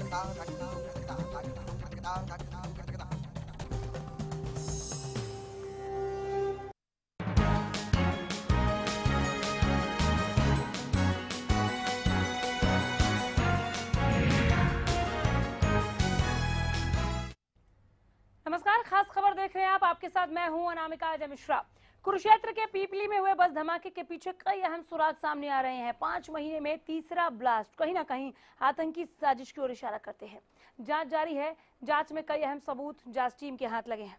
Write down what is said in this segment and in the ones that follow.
नमस्कार, खास खबर देख रहे हैं आप। आपके साथ मैं हूं अनामिका अजय मिश्रा। कुरुक्षेत्र के पीपली में हुए बस धमाके के पीछे कई अहम सुराग सामने आ रहे हैं। 5 महीने में तीसरा ब्लास्ट कहीं ना कहीं आतंकी साजिश की ओर इशारा करते हैं। जांच जारी है। जांच में कई अहम सबूत जांच टीम के हाथ लगे हैं।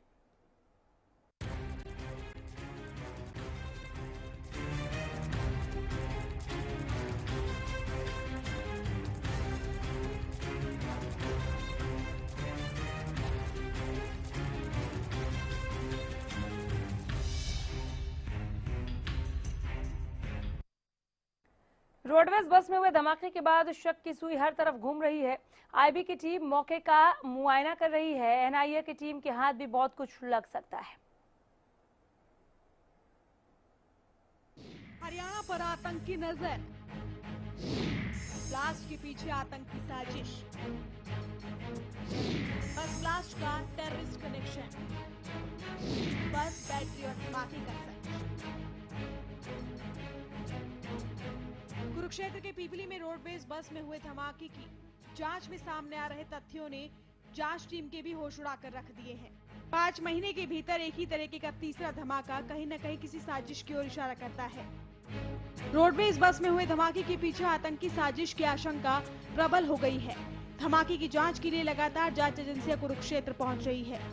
रोडवेज बस में हुए धमाके के बाद शक की सुई हर तरफ घूम रही है। आईबी की टीम मौके का मुआयना कर रही है। एनआईए की टीम के हाथ भी बहुत कुछ लग सकता है। हरियाणा पर आतंकी नजर, ब्लास्ट के पीछे आतंकी साजिश, बस ब्लास्ट का टेररिस्ट कनेक्शन, बस बैटरी और धमाके का सच। कुरुक्षेत्र के पीपली में रोडवेज बस में हुए धमाके की जांच में सामने आ रहे तथ्यों ने जांच टीम के भी होश उड़ा कर रख दिए हैं। 5 महीने के भीतर एक ही तरीके का तीसरा धमाका कहीं न कहीं किसी साजिश की ओर इशारा करता है। रोडवेज बस में हुए धमाके के पीछे आतंकी साजिश की आशंका प्रबल हो गई है। धमाके की जांच के लिए लगातार जांच एजेंसियां कुरुक्षेत्र पहुंच रही है।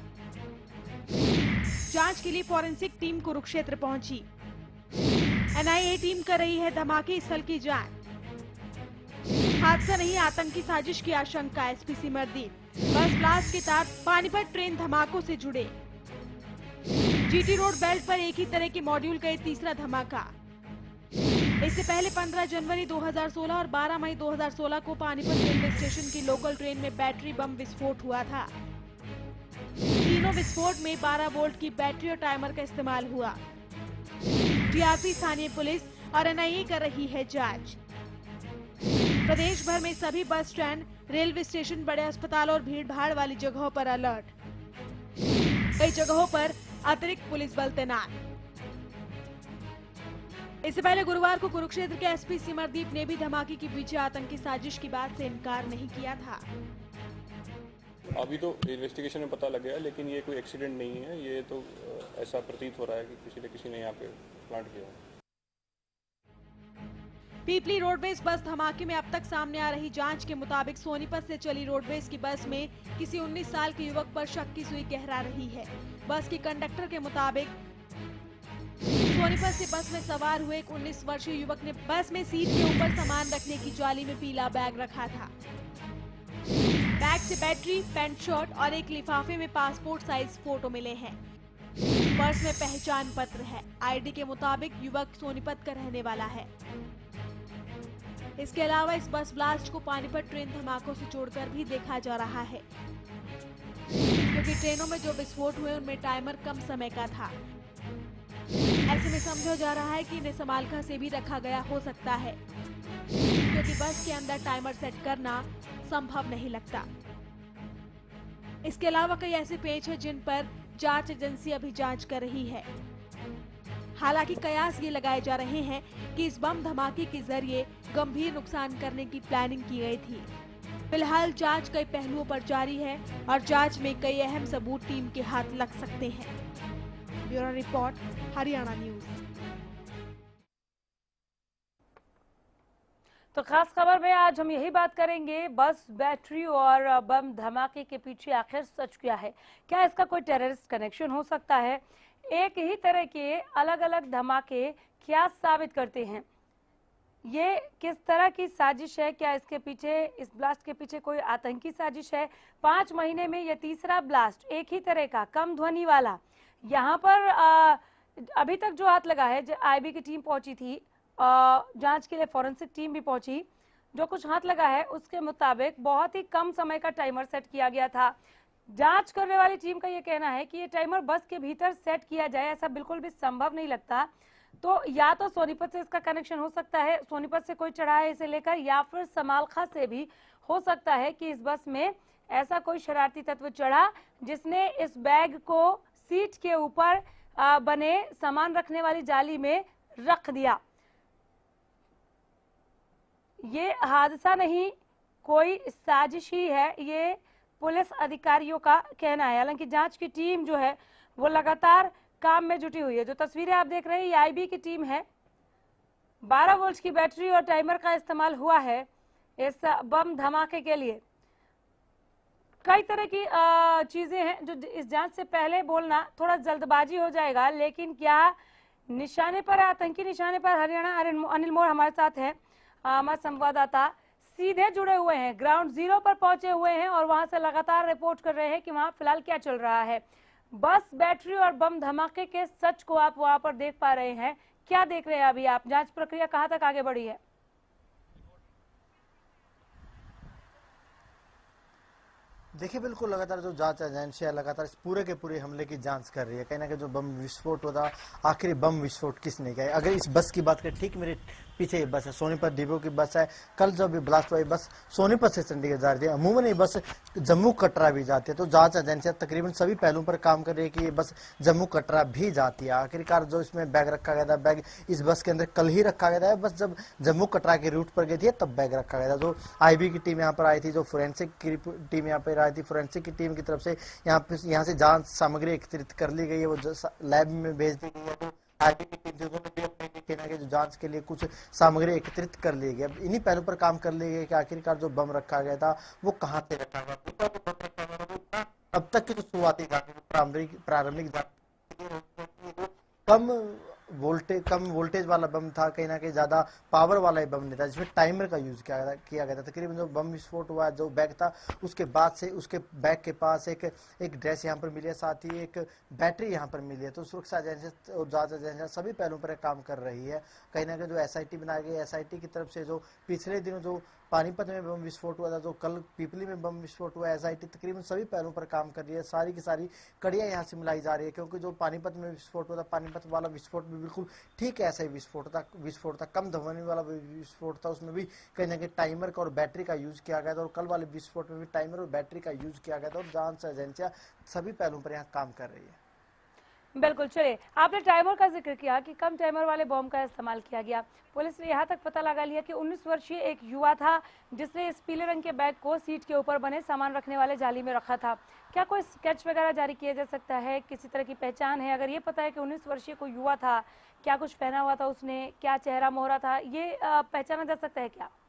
जांच के लिए फॉरेंसिक टीम कुरुक्षेत्र पहुंची। एनआईए टीम कर रही है धमाके स्थल की जांच। हादसा नहीं, आतंकी साजिश की आशंका। एसपी सिमरदीप, बस ब्लास्ट के तार पानीपत ट्रेन धमाकों से जुड़े। जीटी रोड बेल्ट पर एक ही तरह के मॉड्यूल का तीसरा धमाका। इससे पहले 15 जनवरी 2016 और 12 मई 2016 को पानीपत रेलवे स्टेशन की लोकल ट्रेन में बैटरी बम विस्फोट हुआ था। तीनों विस्फोट में 12 वोल्ट की बैटरी और टाइमर का इस्तेमाल हुआ। टीआरपी, स्थानीय पुलिस और एनआईए कर रही है जांच। प्रदेश भर में सभी बस स्टैंड, रेलवे स्टेशन, बड़े अस्पताल और भीड़ भाड़ वाली जगहों पर अलर्ट। कई जगहों पर अतिरिक्त पुलिस बल तैनात। इससे पहले गुरुवार को कुरुक्षेत्र के एसपी सिमरदीप ने भी धमाके के पीछे आतंकी साजिश की बात से इनकार नहीं किया था। अभी तो इन्वेस्टिगेशन में पता लग गया, लेकिन ये कोई एक्सीडेंट नहीं है। ये तो ऐसा प्रतीत हो रहा है कि किसी ने यहाँ पे प्लांट किया है। पीपली रोडवेज बस धमाके में अब तक सामने आ रही जांच के मुताबिक सोनीपत से चली रोडवेज की बस में किसी 19 साल के युवक पर शक की सुई गहरा रही है। बस के कंडक्टर के मुताबिक सोनीपत से बस में सवार हुए एक 19 वर्षीय युवक ने बस में सीट के ऊपर सामान रखने की जाली में पीला बैग रखा था। बैग से बैटरी, पैंट शर्ट और एक लिफाफे में पासपोर्ट साइज फोटो मिले हैं। पर्स में पहचान पत्र है। आईडी के मुताबिक युवक सोनीपत का रहने वाला है। इसके अलावा इस बस ब्लास्ट को पानीपत ट्रेन धमाकों से जोड़कर भी देखा जा रहा है, क्योंकि ट्रेनों में जो विस्फोट हुए उनमें टाइमर कम समय का था। ऐसे में समझा जा रहा है कि इन्हें समालखा से भी रखा गया हो सकता है, क्योंकि बस के अंदर टाइमर सेट करना संभव नहीं लगता। इसके अलावा कई ऐसे पेच हैं जिन पर जांच एजेंसी अभी जांच कर रही है। हालांकि कयास ये लगाए जा रहे हैं कि इस बम धमाके के जरिए गंभीर नुकसान करने की प्लानिंग की गई थी। फिलहाल जांच कई पहलुओं पर जारी है और जांच में कई अहम सबूत टीम के हाथ लग सकते हैं। Bureau report, Haryana news. तो खास खबर में आज हम यही बात करेंगे, बस बैटरी और बम धमाके के पीछे आखिर सच क्या है। क्या इसका कोई टेररिस्ट कनेक्शन हो सकता है? एक ही तरह के अलग अलग धमाके क्या साबित करते हैं? ये किस तरह की साजिश है? क्या इसके पीछे, इस ब्लास्ट के पीछे कोई आतंकी साजिश है? 5 महीने में ये तीसरा ब्लास्ट, एक ही तरह का, कम ध्वनि वाला। यहाँ पर अभी तक जो हाथ लगा है, आईबी की टीम पहुंची थी, जांच के लिए फॉरेंसिक टीम भी पहुंची। जो कुछ हाथ लगा है उसके मुताबिक बहुत ही कम समय का टाइमर सेट किया गया था। जांच करने वाली टीम का ये कहना है कि ये टाइमर बस के भीतर सेट किया जाए, ऐसा बिल्कुल भी संभव नहीं लगता। तो या तो सोनीपत से इसका कनेक्शन हो सकता है, सोनीपत से कोई चढ़ा है इसे लेकर, या फिर समालखा से भी हो सकता है कि इस बस में ऐसा कोई शरारती तत्व चढ़ा जिसने इस बैग को सीट के ऊपर बने सामान रखने वाली जाली में रख दिया। ये हादसा नहीं, कोई साजिश ही है, ये पुलिस अधिकारियों का कहना है। हालांकि जांच की टीम जो है वो लगातार काम में जुटी हुई है। जो तस्वीरें आप देख रहे हैं ये आईबी की टीम है। 12 वोल्ट की बैटरी और टाइमर का इस्तेमाल हुआ है इस बम धमाके के लिए। कई तरह की चीजें हैं जो इस जांच से पहले बोलना थोड़ा जल्दबाजी हो जाएगा, लेकिन क्या निशाने पर, आतंकी निशाने पर हरियाणा अनिल मोर हमारे साथ है, हमारे संवाददाता सीधे जुड़े हुए हैं, ग्राउंड जीरो पर पहुंचे हुए हैं और वहां से लगातार रिपोर्ट कर रहे हैं कि वहां फिलहाल क्या चल रहा है। बस, बैटरी और बम धमाके के सच को आप वहां पर देख पा रहे हैं। क्या देख रहे हैं अभी आप? जांच प्रक्रिया कहां तक आगे बढ़ी है? देखिए, बिल्कुल लगातार जो जांच एजेंसियां लगातार इस पूरे के पूरे हमले की जांच कर रही है। कहीं ना कहीं जो बम विस्फोट होता, आखिरी बम विस्फोट किसने किया है। अगर इस बस की बात करें, ठीक मेरे पीछे ये बस है, सोनीपत डिपो की बस है। कल जब भी ब्लास्ट हुआ, बस सोनीपत से चंडीगढ़ जा रही थी। अमूमन ये बस जम्मू कटरा भी जाती है। तो जांच एजेंसियां तकरीबन सभी पहलुओं पर काम कर रही है कि ये बस जम्मू कटरा भी जाती है। आखिरकार जो इसमें बैग रखा गया था, बैग इस बस के अंदर कल ही रखा गया था। बस जब जम्मू कटरा के रूट पर गई थी तब बैग रखा गया था। जो आईबी की टीम यहाँ पर आई थी, जो फोरेंसिक की टीम यहाँ पर आई थी, फोरेंसिक की टीम की तरफ से यहाँ से जांच सामग्री एकत्रित कर ली गई है, वो लैब में भेज दी गई है। तो आईबी की टीम उन्होंने भी अपने कहना है कि जो जांच के लिए कुछ सामग्री एकत्रित कर ली गई। अब इन्हीं पहलू पर काम कर ली गई कि आखिरकार जो बम रखा गया था वो कहाँ से रखा गया। अब तक की जो शुरुआती प्रारंभिक कम वोल्टेज वाला बम था, कहीं ना कहीं ज्यादा पावर वाला ही बम नहीं था, जिसमें टाइमर का यूज किया गया था। तकरीबन जो बम विस्फोट हुआ, जो बैग था, उसके बाद से उसके बैग के पास एक ड्रेस यहाँ पर मिली है, साथ ही एक बैटरी यहाँ पर मिली है। तो सुरक्षा एजेंसी और जांच एजेंसियां सभी पहलुओं पर काम कर रही है। कहीं ना कहीं जो एसआईटी बनाई गई, एसआईटी की तरफ से जो पिछले दिनों जो पानीपत में बम विस्फोट हुआ था, जो कल पीपली में बम विस्फोट हुआ, एसआईटी तकरीबन सभी पहलुओं पर काम कर रही है। सारी की सारी कड़ियां यहाँ से मिलाई जा रही है, क्योंकि जो पानीपत में विस्फोट हुआ था, पानीपत वाला विस्फोट भी बिल्कुल ठीक ऐसा ही विस्फोट था, कम ध्वनि वाला विस्फोट था। उसमें भी कहीं ना कहीं टाइमर का और बैटरी का यूज किया गया था, और कल वाले विस्फोट में भी टाइमर और बैटरी का यूज किया गया था। और जांच एजेंसियां सभी पहलुओं पर यहाँ काम कर रही है। बिल्कुल। चलिए, आपने टाइमर का जिक्र किया कि कम टाइमर वाले बम का इस्तेमाल किया गया। पुलिस ने यहाँ तक पता लगा लिया कि 19 वर्षीय एक युवा था जिसने इस पीले रंग के बैग को सीट के ऊपर बने सामान रखने वाले जाली में रखा था। क्या कोई स्केच वगैरह जारी किया जा सकता है? किसी तरह की पहचान है? अगर ये पता है कि 19 वर्षीय कोई युवा था, क्या कुछ पहना हुआ था उसने, क्या चेहरा मोहरा था, ये पहचाना जा सकता है क्या?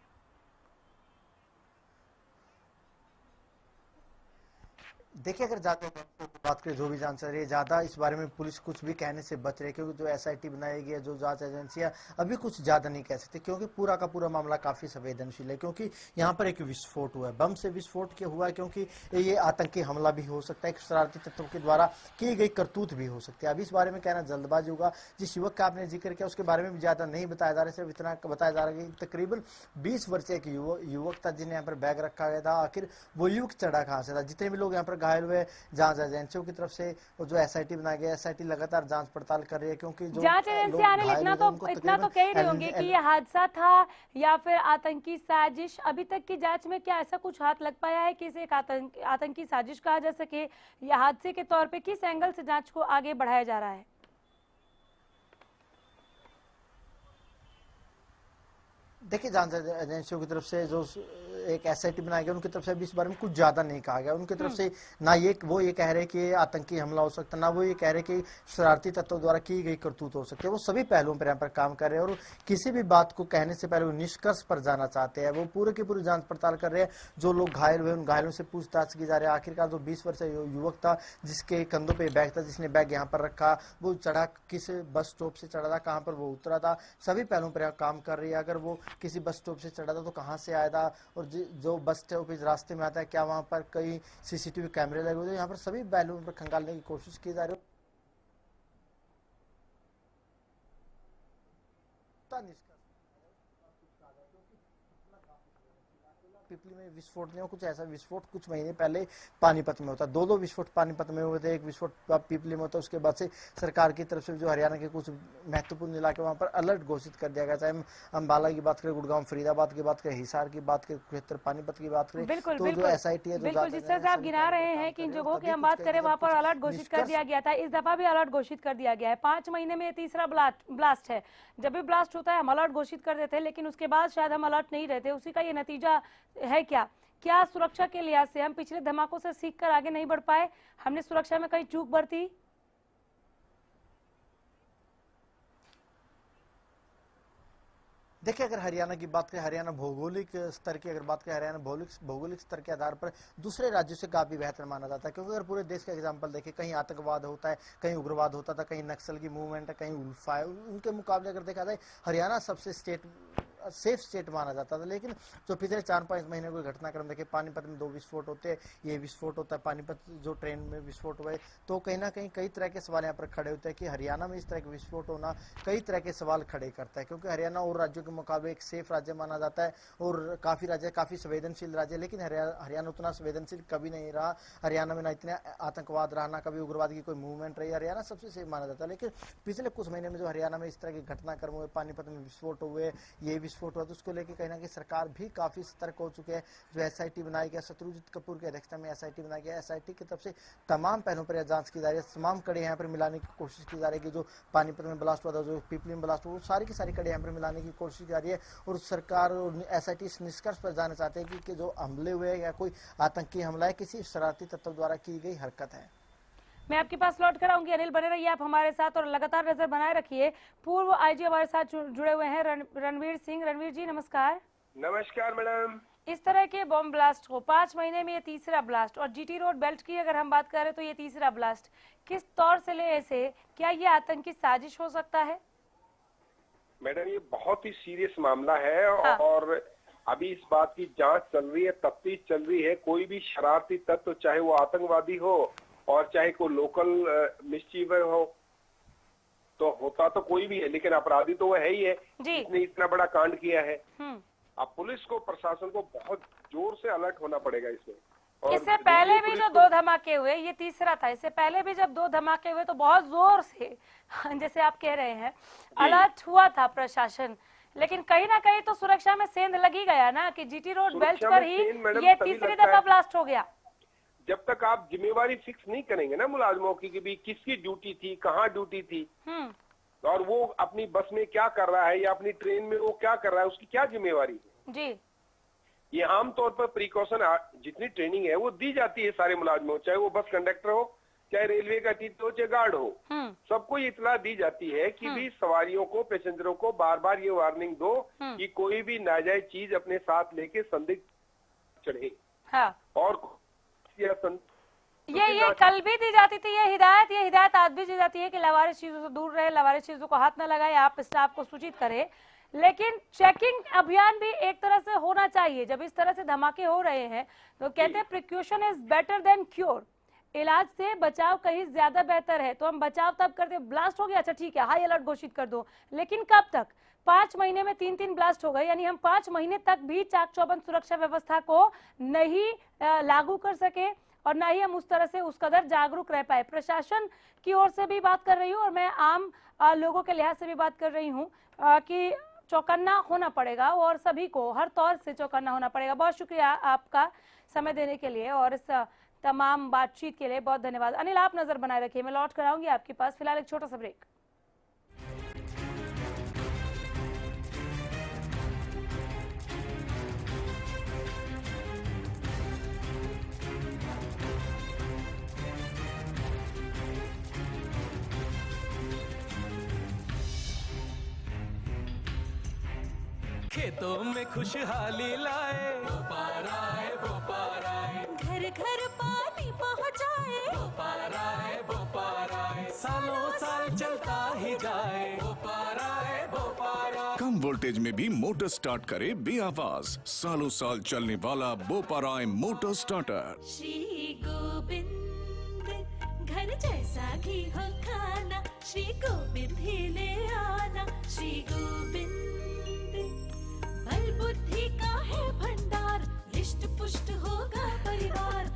देखिए, अगर ज्यादा बात करें, जो भी जानकारी है, ज्यादा इस बारे में पुलिस कुछ भी कहने से बच रही है, क्योंकि जो एसआईटी बनाई गई है, जो जांच एजेंसियां अभी कुछ ज्यादा नहीं कह सकते, क्योंकि पूरा का पूरा मामला काफी संवेदनशील है। क्योंकि यहाँ पर एक विस्फोट हुआ है, बम से विस्फोट किया हुआ है, क्योंकि ये आतंकी हमला भी हो सकता है, एक शरारती तत्वों के द्वारा की गई करतूत भी हो सकती है। अभी इस बारे में कहना जल्दबाजी होगा। जिस युवक का आपने जिक्र किया उसके बारे में भी ज्यादा नहीं बताया जा रहा है, सिर्फ इतना बताया जा रहा है कि तकरीबन 20 वर्षीय एक युवक था जिन्हें यहाँ पर बैग रखा गया था। आखिर वो युवक चढ़ा कहाँ से था? जितने भी लोग यहाँ पर घायल हुए, जांच एजेंसियों की तरफ से जो एसआईटी बनाई गई, एसआईटी लगातार जांच पड़ताल कर रही है, क्योंकि जो जांच एजेंसियां इतना तो कह ही रही होंगी कि ये हादसा था या फिर आतंकी साजिश। अभी तक की जांच में क्या ऐसा कुछ हाथ लग पाया है कि इसे एक आतंकी साजिश कहा जा सके, या हादसे के तौर पे किस एंगल से जांच को आगे बढ़ाया जा रहा है? देखिए, जांच एजेंसियों की तरफ से जो एक एसआईटी बनाया गया, उनकी तरफ से अभी इस बारे में कुछ ज्यादा नहीं कहा गया। उनकी तरफ से ना वो ये कह रहे कि आतंकी हमला हो सकता, ना वो ये कह रहे कि शरारती तत्वों द्वारा की गई करतूत हो सकती है। वो सभी पहलुओं पर यहाँ पर काम कर रहे हैं, और किसी भी बात को कहने से पहले वो निष्कर्ष पर जाना चाहते हैं। वो पूरे की पूरी जांच पड़ताल कर रहे हैं। जो लोग घायल हुए, उन घायलों से पूछताछ की जा रही है। आखिरकार जो 20 वर्षीय युवक था, जिसके कंधों पर बैग था, जिसने बैग यहाँ पर रखा, वो चढ़ा किस बस स्टॉप से चढ़ा था, कहाँ पर वो उतरा था, सभी पहलुओं पर काम कर रही है। अगर वो किसी बस स्टॉप से चढ़ा था तो कहाँ से आया था, और जो बस स्टॉप इस रास्ते में आता है, क्या वहां पर कई सीसीटीवी कैमरे लगे हुए हैं? यहाँ पर सभी पहलुओं पर खंगालने की कोशिश की जा रही है। पिपली में में विस्फोट नहीं हो, कुछ ऐसा विस्फोट कुछ महीने पहले पानीपत में होता, दो विस्फोट पानीपत में हुए थे, एक विस्फोट पीपली में होता। उसके बाद से सरकार की तरफ से जो हरियाणा के कुछ महत्वपूर्ण इलाके वहाँ पर अलर्ट घोषित कर दिया गया, चाहे हम अम्बाला की बात करें, गुड़गांव फरीदाबाद की बात करें, हिसार की बात करें, कुरुक्षेत्र पानीपत की बात करें, तो जो SIT है, बिल्कुल जिस तरह से आप गिना रहे हैं कि इन जगहों की हम बात करें वहाँ पर अलर्ट घोषित कर दिया गया था, इस दफा भी अलर्ट घोषित कर दिया गया है। 5 महीने में तीसरा ब्लास्ट है। जब भी ब्लास्ट होता है हम अलर्ट घोषित कर देते हैं, लेकिन उसके बाद शायद हम अलर्ट नहीं रहते। उसी का ये नतीजा है क्या सुरक्षा के लिहाज से हम पिछले धमाकों से सीखकर आगे नहीं बढ़ पाए? हमने सुरक्षा में कहीं चूक बरती? देखिए, अगर हरियाणा की बात करें, हरियाणा भौगोलिक स्तर की अगर बात करें, हरियाणा भौगोलिक स्तर के आधार पर दूसरे राज्यों से काफी बेहतर माना जाता है। क्योंकि अगर पूरे देश का एग्जांपल देखें, कहीं आतंकवाद होता है, कहीं उग्रवाद होता था, कहीं नक्सल की मूवमेंट है, कहीं उल्फा है, उनके मुकाबले अगर देखा जाए हरियाणा सबसे सेफ स्टेट माना जाता था। लेकिन जो पिछले 4-5 महीने कोई घटनाक्रम देखे, पानीपत में 2 विस्फोट होते हैं, ये विस्फोट होता है, पानीपत जो ट्रेन में विस्फोट हुए, तो कहीं ना कहीं कई तरह के सवाल यहाँ पर खड़े होते हैं कि हरियाणा में इस तरह के विस्फोट होना कई तरह के सवाल खड़े करता है। क्योंकि हरियाणा और राज्यों के मुकाबले एक सेफ राज्य माना जाता है और काफी संवेदनशील राज्य, लेकिन हरियाणा उतना संवेदनशील कभी नहीं रहा। हरियाणा में ना इतने आतंकवाद रहा, ना कभी उग्रवाद की कोई मूवमेंट रही। हरियाणा सबसे सेफ माना जाता है। लेकिन पिछले कुछ महीने में जो हरियाणा में इस तरह के घटनाक्रम हुए, पानीपत में विस्फोट हुए, ये विस्फोट हुआ, तो उसको लेकर कहीं ना कहीं सरकार भी काफी सतर्क हो चुके हैं। जो SIT बनाई गया, शत्रुजीत कपूर की अध्यक्षता में SIT बनाया गया, SIT की तरफ से तमाम पहलुओं पर जांच की जा रही है, तमाम कड़े यहाँ पर मिलाने की कोशिश की जा रही है कि जो पानीपत में ब्लास्ट हुआ था, जो पीपली में ब्लास्ट हुआ, वो सारी की सारी कड़े यहाँ पर मिलाने की कोशिश की जा रही है। और सरकार और SIT इस निष्कर्ष पर जाना चाहते हैं कि जो हमले हुए या कोई आतंकी हमला है, किसी शरारती तत्व द्वारा की गई हरकत है। मैं आपके पास लौट कर आऊंगी। अनिल, बने रहिए आप हमारे साथ और लगातार नजर बनाए रखिए। पूर्व IG हमारे साथ जुड़े हुए हैं रणवीर सिंह। रणवीर जी नमस्कार। नमस्कार मैडम। इस तरह के बम ब्लास्ट को 5 महीने में ये तीसरा ब्लास्ट, और GT रोड बेल्ट की अगर हम बात करें तो ये तीसरा ब्लास्ट, किस तौर से ले ऐसे, क्या ये आतंकी साजिश हो सकता है? मैडम, ये बहुत ही सीरियस मामला है। हाँ। और अभी इस बात की जांच चल रही है, तफ्तीश चल रही है। कोई भी शरारती तत्व, चाहे वो आतंकवादी हो और चाहे कोई लोकल मिस्चीवर हो, तो होता तो कोई भी है, लेकिन अपराधी तो वो है ही है जिसने इतना बड़ा कांड किया है। अब पुलिस को, प्रशासन को बहुत जोर से अलर्ट होना पड़ेगा इसमें। इससे पहले भी जो 2 धमाके हुए, ये तीसरा था। इससे पहले भी जब 2 धमाके हुए तो बहुत जोर से, जैसे आप कह रहे हैं, अलर्ट हुआ था प्रशासन। लेकिन कहीं ना कहीं तो सुरक्षा में सेंध लगी गया ना कि GT रोड बेल्ट पर ही ये तीसरी दफा ब्लास्ट हो गया। जब तक आप जिम्मेवारी फिक्स नहीं करेंगे ना मुलाजमों की कि भी किसकी ड्यूटी थी, कहाँ ड्यूटी थी, और वो अपनी बस में क्या कर रहा है या अपनी ट्रेन में वो क्या कर रहा है, उसकी क्या जिम्मेवारी है जी। ये आमतौर पर प्रिकॉशन, जितनी ट्रेनिंग है वो दी जाती है सारे मुलाजमों, चाहे वो बस कंडक्टर हो, चाहे रेलवे का टीटी हो, चाहे गार्ड हो, सबको ये इतला दी जाती है कि भी सवारियों को, पैसेंजरों को बार बार ये वार्निंग दो कि कोई भी नाजायज चीज अपने साथ लेके संदिग्ध चढ़े। हाँ। और ये कल भी दी जाती थी ये हिदायत आज भी दी जाती है कि लावारिस चीजों से दूर रहे, लावारिस चीजों को हाथ न लगाए, आप स्टाफ को सूचित करें। लेकिन चेकिंग अभियान भी एक तरह से होना चाहिए। जब इस तरह से धमाके हो रहे हैं तो कहते हैं precaution is better than cure, इलाज से बचाव कहीं ज्यादा बेहतर है। तो हम बचाव तब करते, ब्लास्ट हो गया, अच्छा ठीक है, हाई अलर्ट घोषित कर दो, लेकिन कब तक? 5 महीने में 3 ब्लास्ट हो गए, यानी हम 5 महीने तक भी चाक चौबंद सुरक्षा व्यवस्था को नहीं लागू कर सके और ना ही हम उस तरह से उस कदर जागरूक रह पाए। प्रशासन की ओर से भी बात कर रही हूँ और मैं आम लोगों के लिहाज से भी बात कर रही हूँ कि चौकन्ना होना पड़ेगा और सभी को हर तौर से चौकन्ना होना पड़ेगा। बहुत शुक्रिया आपका समय देने के लिए और इस तमाम बातचीत के लिए बहुत धन्यवाद। अनिल, आप नजर बनाए रखिए, मैं लौट कर आऊंगी आपके पास। फिलहाल एक छोटा सा ब्रेक। खेतों में खुशहाली लाए, बोपारा है बोपारा है, घर घर पानी पहुँचाए, बोपारा है बोपारा है, सालों साल चलता ही जाए, बोपारा है बोपारा। कम वोल्टेज में भी मोटर स्टार्ट करे बेआवाज, सालों साल चलने वाला बोपाराय मोटर स्टार्टर। श्री गोविंद घर जैसा घी हो खाना, श्री गोविंद ही ले आना, श्री गोविंद बल बुद्धि का है भंडार, रिश्ते हृष्ट पुष्ट होगा परिवार।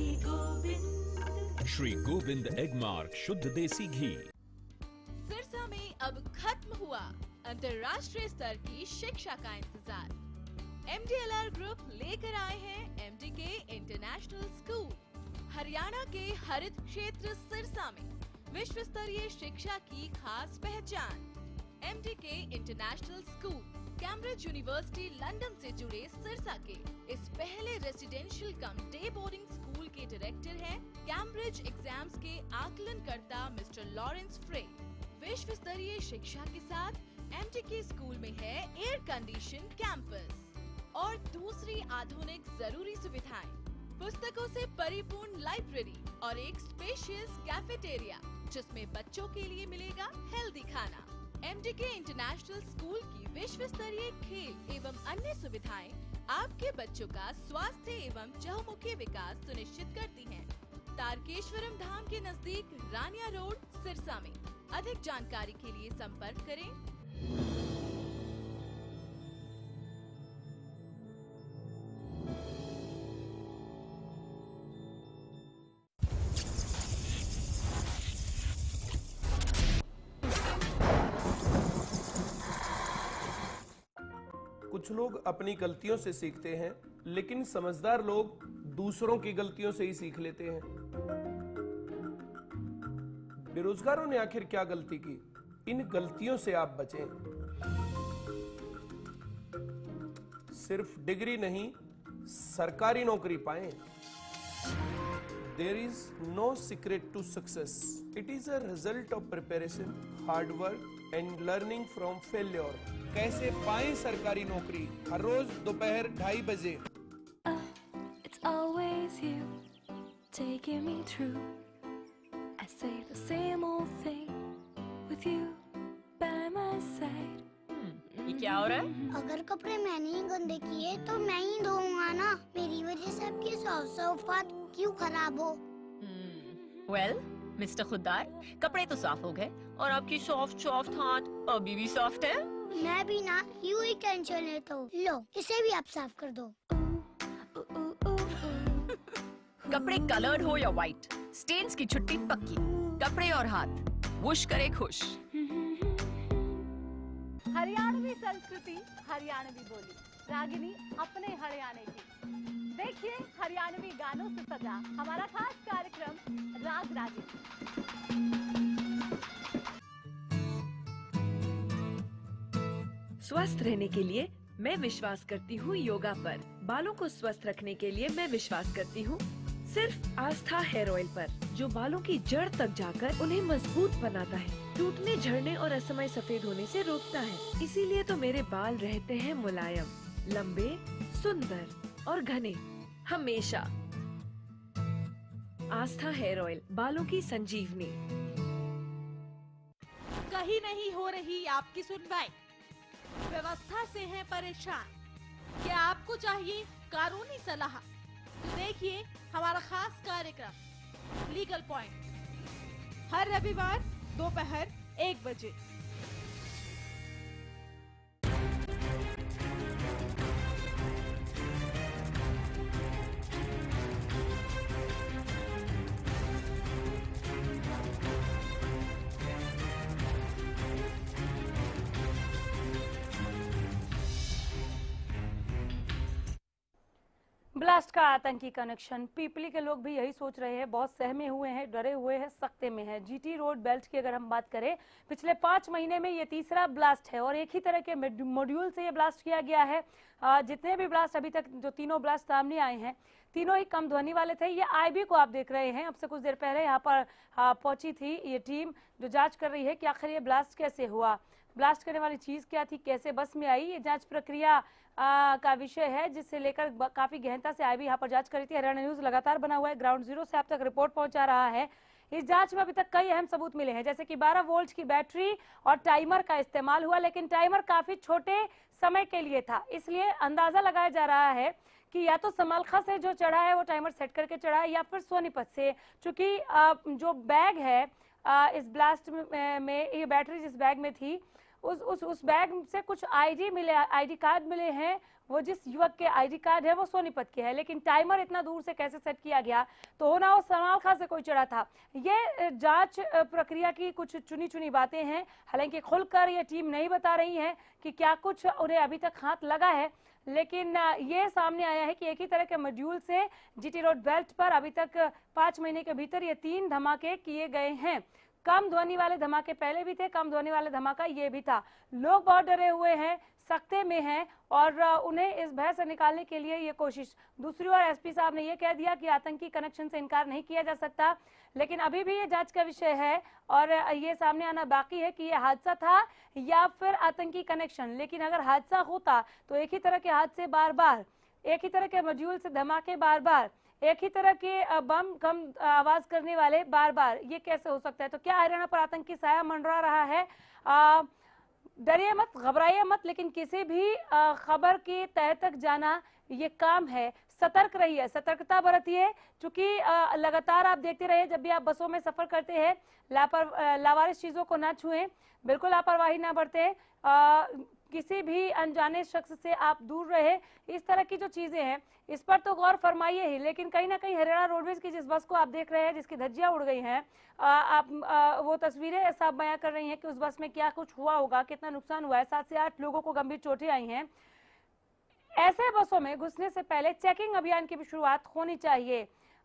श्री गोविंद एग मार्क शुद्ध देसी घी। सिरसा में अब खत्म हुआ अंतर्राष्ट्रीय स्तर की शिक्षा का इंतजार। MDLR ग्रुप लेकर आए हैं MDK इंटरनेशनल स्कूल। हरियाणा के हरित क्षेत्र सिरसा में विश्व स्तरीय शिक्षा की खास पहचान। MDK international school Cambridge university London से जुड़े सिरसा के इस पहले residential cum day boarding school के डायरेक्टर हैं कैम्ब्रिज एग्जाम्स के आकलनकर्ता मिस्टर लॉरेंस फ्रे। विश्व स्तरीय शिक्षा के साथ MDK स्कूल में है एयर कंडीशन कैंपस और दूसरी आधुनिक जरूरी सुविधाएं, पुस्तकों से परिपूर्ण लाइब्रेरी और एक स्पेशियस कैफेटेरिया जिसमें बच्चों के लिए मिलेगा हेल्दी खाना। MDK इंटरनेशनल स्कूल की विश्व स्तरीय खेल एवं अन्य सुविधाएं आपके बच्चों का स्वास्थ्य एवं चहुमुखी विकास सुनिश्चित करती हैं। तारकेश्वरम धाम के नजदीक रानिया रोड सिरसा में। अधिक जानकारी के लिए संपर्क करें। कुछ लोग अपनी गलतियों से सीखते हैं, लेकिन समझदार लोग दूसरों की गलतियों से ही सीख लेते हैं। बेरोजगारों ने आखिर क्या गलती की? इन गलतियों से आप बचें। सिर्फ डिग्री नहीं, सरकारी नौकरी पाएं। There is no secret to success. It is a result of preparation, hard work and learning from failure. कैसे पाएं सरकारी नौकरी? हर रोज दोपहर 2:30 बजे। It's always you taking me through. I say the same old thing with you by my side. ये क्या हो रहा है? अगर कपड़े मैंने ही गंदे किए तो मैं ही धोऊंगा ना। मेरी वजह से आपकी सौफात क्यों खराब हो? वेल, मिस्टर खुद्दार, कपड़े तो साफ हो गए और आपकी सॉफ्ट हाथ अभी भी सॉफ्ट है। मैं भी ना यूं ही टेंशन लेता हूँ। लो, इसे भी आप साफ कर दो। कपड़े कलर्ड हो या व्हाइट, स्टेन्स की छुट्टी पक्की। कपड़े और हाथ वुश करे खुश। हरियाणवी संस्कृति, हरियाणवी बोली, रागिनी अपने हरियाणे की। देखिए हरियाणवी गानों से सजा हमारा खास कार्यक्रम राग रागिनी। स्वस्थ रहने के लिए मैं विश्वास करती हूँ योगा पर। बालों को स्वस्थ रखने के लिए मैं विश्वास करती हूँ सिर्फ आस्था हेयर ऑयल पर, जो बालों की जड़ तक जाकर उन्हें मजबूत बनाता है, टूटने, झड़ने और असमय सफेद होने से रोकता है। इसीलिए तो मेरे बाल रहते हैं मुलायम, लंबे, सुंदर और घने हमेशा। आस्था हेयर ऑयल, बालों की संजीवनी। कहीं नहीं हो रही आपकी सुनवाई, व्यवस्था से हैं परेशान। क्या आपको चाहिए कानूनी सलाह? तो देखिए हमारा खास कार्यक्रम लीगल पॉइंट हर रविवार दोपहर 1 बजे। ब्लास्ट का आतंकी कनेक्शन, पीपली के लोग भी यही सोच रहे हैं, बहुत सहमे हुए हैं, डरे हुए हैं, सख्ते में हैं। जीटी रोड बेल्ट की अगर हम बात करें, पिछले 5 महीने में ये तीसरा ब्लास्ट है और एक ही तरह के मॉड्यूल से ये ब्लास्ट किया गया है। जितने भी ब्लास्ट अभी तक, जो तीनों ब्लास्ट सामने आए हैं, तीनों ही कम ध्वनि वाले थे। ये आईबी को आप देख रहे हैं, अब से कुछ देर पहले यहाँ पर पहुंची थी ये टीम जो जांच कर रही है कि आखिर ये ब्लास्ट कैसे हुआ, ब्लास्ट करने वाली चीज क्या थी, कैसे बस में आई। ये जांच प्रक्रिया का विषय है, जिससे लेकर काफी गहनता से आईबी यहाँ पर जांच कर रही थी। हरियाणा न्यूज लगातार बना हुआ है, ग्राउंड जीरो से आप तक रिपोर्ट पहुंचा रहा है। इस जांच में अभी तक कई अहम सबूत मिले हैं, जैसे कि 12 वोल्ट की बैटरी और टाइमर का इस्तेमाल हुआ, लेकिन टाइमर काफी छोटे समय के लिए था, इसलिए अंदाजा लगाया जा रहा है कि या तो समलखा से जो चढ़ा है वो टाइमर सेट करके चढ़ा है, या फिर सोनीपत से। चूंकि जो बैग है इस ब्लास्ट में ये बैटरी जिस बैग में थी उस बैग से कुछ आईडी कार्ड मिले हैं। वो जिस युवक के आईडी कार्ड है वो सोनीपत के है, लेकिन टाइमर इतना दूर से कैसे सेट किया गया, तो होना वो सलमान खान से कोई चढ़ा था। ये जांच प्रक्रिया की कुछ चुनी चुनी बातें हैं, हालांकि खुलकर ये टीम नहीं बता रही है कि क्या कुछ उन्हें अभी तक हाथ लगा है, लेकिन ये सामने आया है कि एक ही तरह के मॉड्यूल से जीटी रोड बेल्ट पर अभी तक 5 महीने के भीतर ये 3 धमाके किए गए हैं। कम ध्वनि वाले धमाके पहले भी थे, कम ध्वनि वाले धमाका ये भी था। लोग बहुत डरे हुए हैं, सख्ते में हैं और उन्हें इस भय से निकालने के लिए ये कोशिश। दूसरी ओर एसपी साहब ने ये कह दिया कि आतंकी कनेक्शन से इनकार नहीं किया जा सकता, लेकिन अभी भी ये जांच का विषय है और ये सामने आना बाकी है कि ये हादसा था या फिर आतंकी कनेक्शन। लेकिन अगर हादसा होता तो एक ही तरह के हादसे बार बार, एक ही तरह के मॉड्यूल से धमाके बार बार, एक ही तरह के बम कम आवाज करने वाले बार बार, ये कैसे हो सकता है? तो क्या हरियाणा पर आतंकी साया मंडरा रहा है? डरिए मत, घबराइए मत, लेकिन किसी भी खबर के तह तक जाना ये काम है। सतर्क रहिए, सतर्कता बरतिए, क्योंकि लगातार आप देखते रहिए जब भी आप बसों में सफर करते हैं, लावारिस चीजों को ना छुएं, बिल्कुल लापरवाही ना बरतें, किसी भी अनजाने शख्स से आप दूर रहे। इस तरह की जो चीजें हैं इस पर तो गौर फरमाइए ही, लेकिन कहीं ना कहीं हरियाणा रोडवेज की जिस बस को आप देख रहे हैं जिसकी धज्जियां उड़ गई हैं, वो तस्वीरें ऐसा बयां कर रही हैं कि उस बस में क्या कुछ हुआ होगा, कितना नुकसान हुआ है। 7 से 8 लोगों को गंभीर चोटें आई हैं। ऐसे बसों में घुसने से पहले चेकिंग अभियान की भी शुरुआत होनी चाहिए।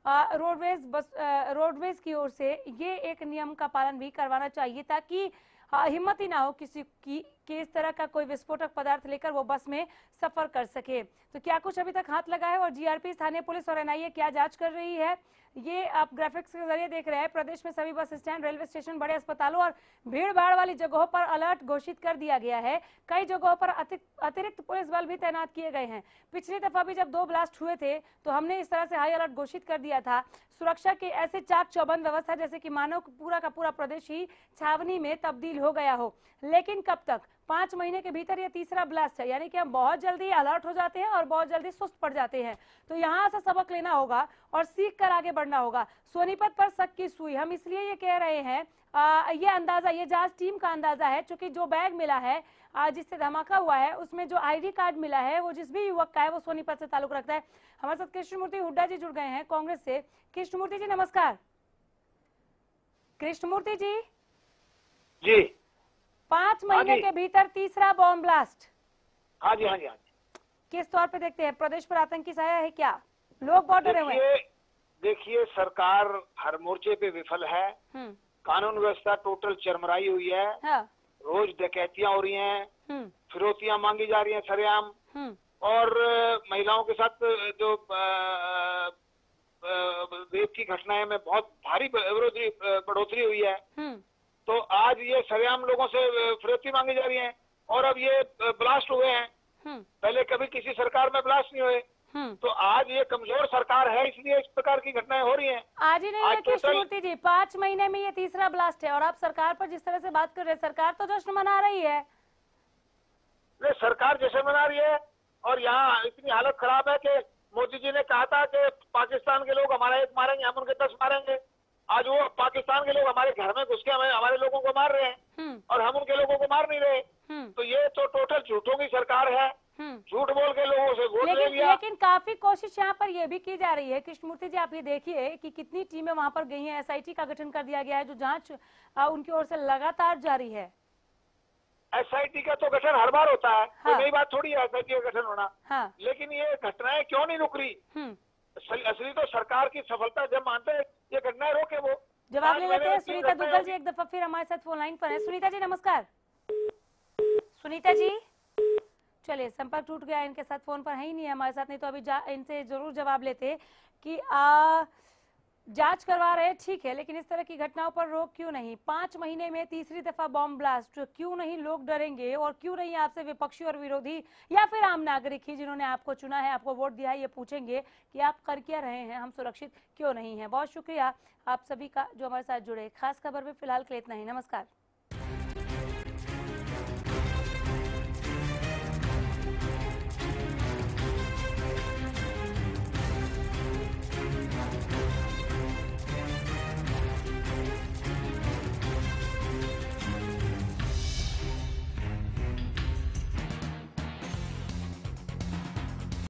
रोडवेज की ओर से ये एक नियम का पालन भी करवाना चाहिए, ताकि हिम्मत ही ना हो किसी की कि इस तरह का कोई विस्फोटक पदार्थ लेकर वो बस में सफर कर सके। तो क्या कुछ अभी तक हाथ लगा है और जीआरपी, स्थानीय पुलिस और एनआईए क्या जांच कर रही है, ये आप ग्राफिक्स के जरिए देख रहे हैं। प्रदेश में सभी बस स्टैंड, रेलवे स्टेशन, बड़े अस्पतालों और भीड़ भाड़ वाली जगहों पर अलर्ट घोषित कर दिया गया है। कई जगहों पर अतिरिक्त पुलिस बल भी तैनात किए गए हैं। पिछली दफा भी जब 2 ब्लास्ट हुए थे तो हमने इस तरह से हाई अलर्ट घोषित कर दिया था। सुरक्षा की ऐसे चाक चौबंद व्यवस्था जैसे कि मानो पूरा का पूरा प्रदेश ही छावनी में तब्दील हो गया हो। लेकिन कब तक? 5 महीने के भीतर ये तीसरा ब्लास्ट है, यानी कि हम बहुत जल्दी अलर्ट हो जाते हैं और बहुत जल्दी सुस्त पड़ जाते हैं। तो यहाँ से सबक लेना होगा और सीख कर आगे बढ़ना होगा। सोनीपत पर शक की सुई, हम इसलिए ये कह रहे हैं, ये अंदाजा, ये जांच टीम का अंदाजा है, क्योंकि जो बैग मिला है जिससे धमाका हुआ है उसमें जो आईडी कार्ड मिला है वो जिस भी युवक का है वो सोनीपत से ताल्लुक रखता है। हमारे साथ कृष्णमूर्ति हुड्डा जी जुड़ गए हैं कांग्रेस से। कृष्णमूर्ति जी नमस्कार। कृष्णमूर्ति जी जी, 5 महीने के भीतर तीसरा बॉम्ब ब्लास्ट। हाँ जी, हाँ जी, हाँ जी। किस तौर पे देखते हैं? प्रदेश पर आतंकी साया है क्या? लोग बहुत डरे हुए हैं। देखिए, सरकार हर मोर्चे पे विफल है। कानून व्यवस्था टोटल चरमराई हुई है। हाँ। रोज डकैतियां हो रही हैं, फिरौतियां मांगी जा रही हैं सरेआम, और महिलाओं के साथ जो रेप की घटनाएं में बहुत भारी बढ़ोतरी हुई है। तो आज ये सरेआम लोगों से फिरौती मांगी जा रही है और अब ये ब्लास्ट हुए हैं। पहले कभी किसी सरकार में ब्लास्ट नहीं हुए। तो आज ये कमजोर सरकार है, इसलिए इस प्रकार की घटनाएं हो रही हैं। आज ही नहीं है कृष्णमूर्ति जी, 5 महीने में ये तीसरा ब्लास्ट है और आप सरकार पर जिस तरह से बात कर रहे हैं, सरकार तो जश्न मना रही है। नहीं, सरकार जश्न मना रही है और यहाँ इतनी हालत खराब है कि मोदी जी ने कहा था कि पाकिस्तान के लोग हमारा 1 मारेंगे, हम उनके 10 मारेंगे। आज वो पाकिस्तान के लोग हमारे घर में घुस के हमारे लोगों को मार रहे हैं और हम उनके लोगों को मार नहीं रहे। तो ये तो टोटल झूठों की सरकार है, झूठ बोल के लोगों से वोट ले लिया। लेकिन काफी कोशिश यहाँ पर ये भी की जा रही है कृष्णमूर्ति जी, आप ये देखिए कि कितनी टीमें वहाँ पर गई हैं। एसआईटी का गठन कर दिया गया है, जो जांच उनकी ओर से लगातार जारी है। एसआईटी का तो गठन हर बार होता है, कोई नई बात थोड़ी है एसआईटी का गठन होना। लेकिन ये घटनाएं क्यों नहीं रुक रही? असली तो सरकार की सफलता जब मानते हैं ये घटनाएं रोके वो। जवाब ले लेते हैं। सुनीता दुग्गल जी एक दफा फिर हमारे साथ फोन लाइन पर है। सुनीता जी नमस्कार। सुनीता जी, चलिए संपर्क टूट गया, इनके साथ फोन पर है ही नहीं है हमारे साथ, नहीं तो अभी इनसे जरूर जवाब लेते कि जांच करवा रहे हैं, ठीक है, लेकिन इस तरह की घटनाओं पर रोक क्यों नहीं? 5 महीने में तीसरी दफा बॉम्ब ब्लास्ट, क्यों नहीं लोग डरेंगे? और क्यों नहीं आपसे विपक्षी और विरोधी या फिर आम नागरिक ही जिन्होंने आपको चुना है, आपको वोट दिया है, ये पूछेंगे कि आप कर क्या रहे हैं, हम सुरक्षित क्यों नहीं है? बहुत शुक्रिया आप सभी का जो हमारे साथ जुड़े। खास खबर में फिलहाल के लिए इतना ही। नमस्कार।